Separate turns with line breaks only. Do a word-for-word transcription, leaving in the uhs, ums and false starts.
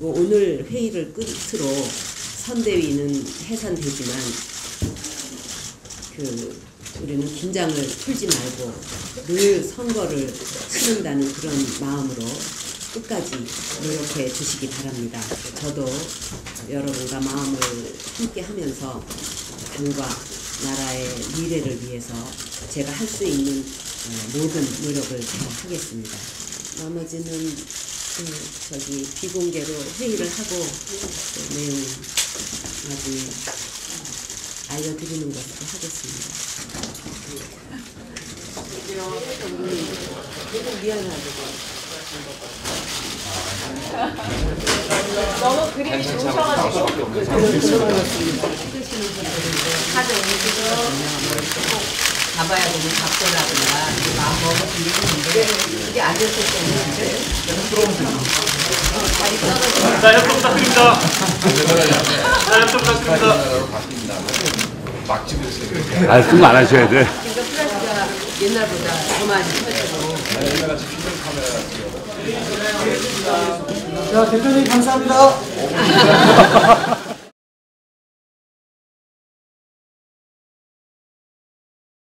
그리고 오늘 회의를 끝으로 선대위는 해산되지만 그 우리는 긴장을 풀지 말고 늘 선거를 치른다는 그런 마음으로 끝까지 노력해 주시기 바랍니다. 저도 여러분과 마음을 함께 하면서 당과 나라의 미래를 위해서 제가 할 수 있는 모든 노력을 제가 하겠습니다. 나머지는 그 저기 비공개로 회의를 하고 그 내용 나중에 알려드리는 것으로 하겠습니다. 우리 미안하고
너무 그림이 좋으셔가지고
다들 오늘 지금 가봐야 되는 각도라든가 마음 먹을 일이 있는데 이게 안 됐을 때는 다리 떨어지고
자, 협조 부탁드립니다. 자, 협조 부탁드립니다.
막 찍으세요.
말씀 안 하셔야 돼.
그러니까 플라스가 옛날보다 더 많이 커지고.
자, 대표님 감사합니다.